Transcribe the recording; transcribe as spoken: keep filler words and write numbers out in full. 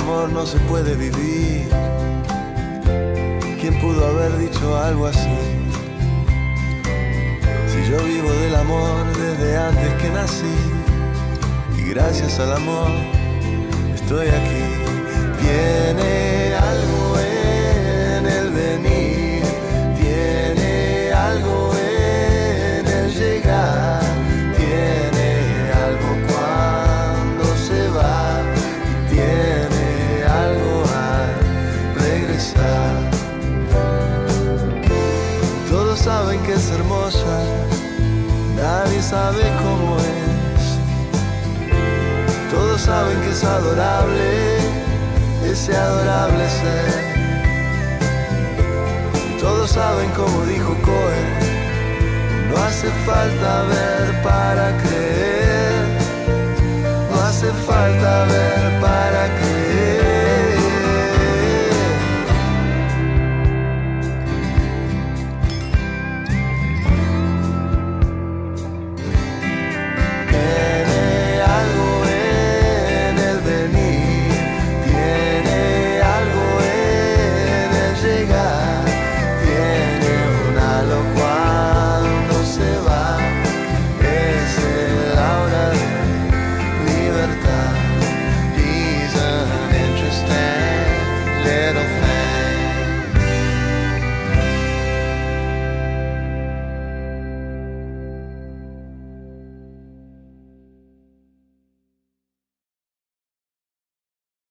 amor no se puede vivir. ¿Quién pudo haber dicho algo así? Si yo vivo del amor desde antes que nací, y gracias al amor estoy aquí. Tiene algo en el venir, tiene algo en el llegar, tiene algo cuando se va, tiene algo al regresar. Todos saben que es hermosa, nadie sabe cómo es. Todos saben que es adorable ese adorable ser. Todos saben, como dijo Cohen, no hace falta ver para creer, no hace falta ver